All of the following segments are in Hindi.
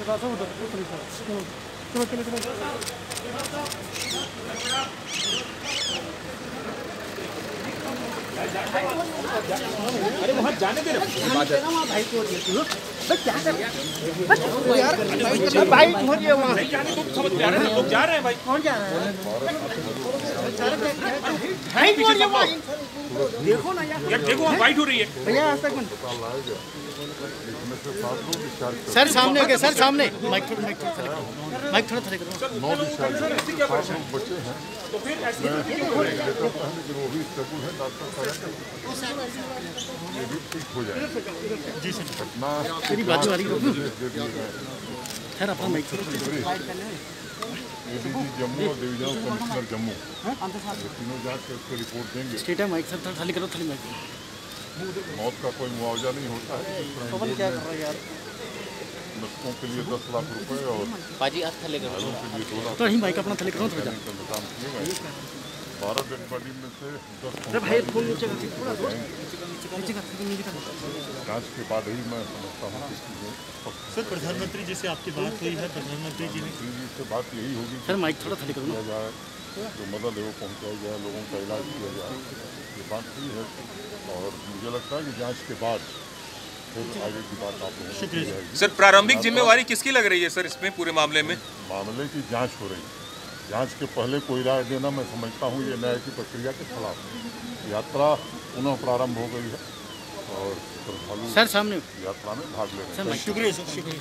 अरे वहाँ जाने दे भाई को क्या कर यार बाइक हो रही है वहाँ तुम समझ जा रहे हैं लोग जा रहे हैं भाई कौन जा रहा है देखो ना यार देखो वहाँ फाइट हो रही है भैया आज तक सर सामने के सर सामने माइक थोड़ा थोड़ा करो 9 बच्चे हैं तो फिर ऐसे लेकिन वो भी स्टेबल है डॉक्टर ये भी ठीक हो जाए जी सर घटना तेरी बात आ रही है सर अपना माइक एडीजी जम्मू और डिवीजनल कमिश्नर जम्मू तीनों जांच करके रिपोर्ट देंगे स्टेट है माइक सर खाली करो खाली माइक मौत का कोई मुआवजा नहीं होता है क्या कर रहा है यार मृतकों के लिए 10 लाख रुपए और बाजी आप थले करो घायलों के लिए 2 लाख तो ही माइक अपना थले करो थोड़ा इंतजाम किए गए 12 डेड बॉडी में से 10 अरे भाई फोन नीचे कर थोड़ा जांच के बाद ही मैं समझता हूँ कि सर प्रधानमंत्री जी से आपकी बात हुई है प्रधानमंत्री जी ने से बात यही होगी सर माइक थोड़ा थले करो किया जाए जो मदद है वो पहुँचाया जाए लोगों का इलाज किया जाए ये बात हुई है और मुझे लगता है कि जांच के बाद फिर आगे की बात आप लोगों को की जाएगी। सर प्रारंभिक जिम्मेवारी किसकी लग रही है सर इसमें पूरे मामले में? मामले की जांच हो रही है। जांच के पहले कोई राय देना मैं समझता हूँ ये न्याय की प्रक्रिया के खिलाफ है। यात्रा पुनः प्रारंभ हो गई है और श्रद्धालु सर सामने यात्रा में भाग ले रहे हैं। शुक्रिया सर शुक्रिया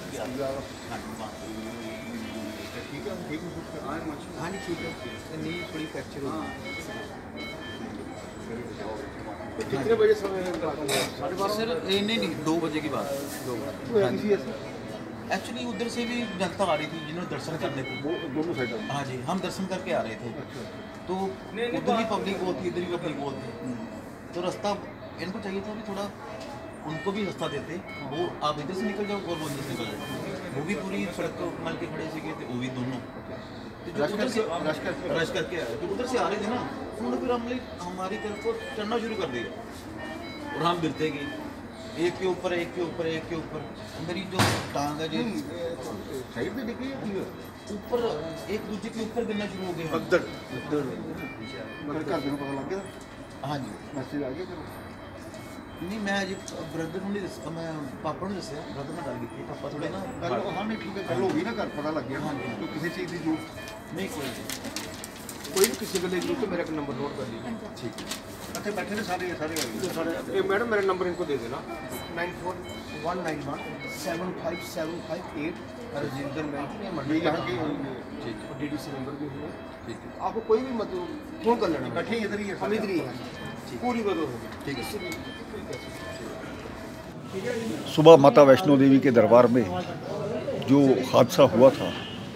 कितने बजे समय सर नहीं 2 बजे की बात एक्चुअली उधर से भी जनता आ रही थी जिन्होंने दर्शन करने थे दोनों साइड हाँ जी हम दर्शन करके आ रहे थे तो उधर भी पब्लिक बहुत थी इधर भी पब्लिक बहुत थी तो रास्ता इनको चाहिए था कि थोड़ा उनको भी रास्ता देते वो आप इधर से निकल जाओ और वो इधर से निकल जाओ वो भी पूरी सड़क को मल के खड़े से गए थे वो भी दोनों उधर से रश करके आए तो उधर से आ रहे थे ना उन्होंने फिर हमारी तरफ को चढ़ना शुरू कर दिया और हम गिरते गए एक के ऊपर एक के ऊपर एक के ऊपर मेरी जो टांग है जी साइड में देखिए ऊपर एक दूसरे के ऊपर गिरना शुरू हो गए हाँ जी मैसेज आ गया नहीं मैं जी ब्रदर ने मैं पापा ने दसिया ब्रदर ने गल की पापा थोड़े ना हाँ नहीं ठीक है गल हो गई ना घर पता लग गया हाँ जी तो किसी चीज़ की जरूरत नहीं कोई कोई भी किसी गले जरूरत तो मेरा नंबर नोट कर लीजिए ठीक है अच्छा बैठे ने सारे मैडम मेरा नंबर इनको दे देना 9419175758 राजेंद्र बैंक मंडी यहाँ की ठीक है DDC नंबर भी है ठीक है आपको कोई भी मतलब फोन कर लेना बैठे इधर ही है हम इधर ही हैं पूरी मदद होगी ठीक है सुबह माता वैष्णो देवी के दरबार में जो हादसा हुआ था,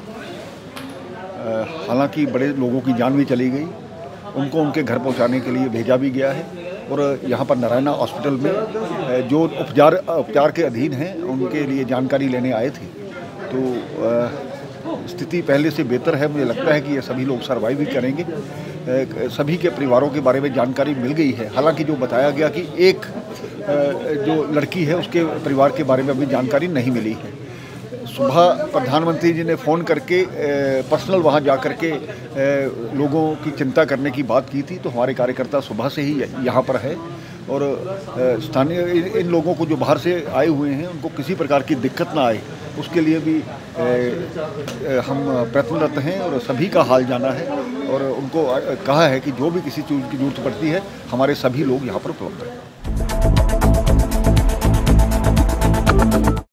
हालांकि बड़े लोगों की जान भी चली गई, उनको उनके घर पहुंचाने के लिए भेजा भी गया है और यहाँ पर नारायणा हॉस्पिटल में जो उपचार के अधीन हैं उनके लिए जानकारी लेने आए थे। तो स्थिति पहले से बेहतर है, मुझे लगता है कि ये सभी लोग सर्वाइव भी करेंगे। सभी के परिवारों के बारे में जानकारी मिल गई है, हालांकि जो बताया गया कि एक जो लड़की है उसके परिवार के बारे में अभी जानकारी नहीं मिली है। सुबह प्रधानमंत्री जी ने फ़ोन करके पर्सनल वहां जा कर के लोगों की चिंता करने की बात की थी, तो हमारे कार्यकर्ता सुबह से ही यहाँ पर है और स्थानीय इन लोगों को जो बाहर से आए हुए हैं उनको किसी प्रकार की दिक्कत ना आए उसके लिए भी हम प्रयत्नरत हैं और सभी का हाल जाना है और उनको कहा है कि जो भी किसी चीज़ की जरूरत पड़ती है हमारे सभी लोग यहाँ पर उपलब्ध हैं।